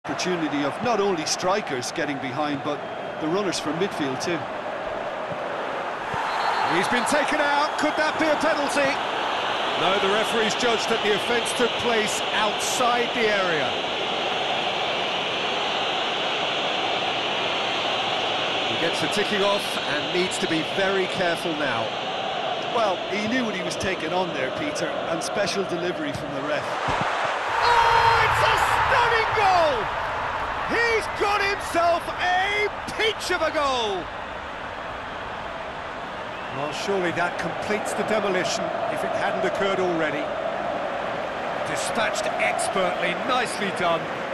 opportunity of not only strikers getting behind, but the runners from midfield too. He's been taken out. Could that be a penalty? No, the referee's judged that the offence took place outside the area. He gets the ticking off and needs to be very careful now. Well, he knew what he was taking on there, Peter, and special delivery from the ref. Oh, it's a stunning goal! He's got himself a peach of a goal! Well, surely that completes the demolition, if it hadn't occurred already. Dispatched expertly, nicely done.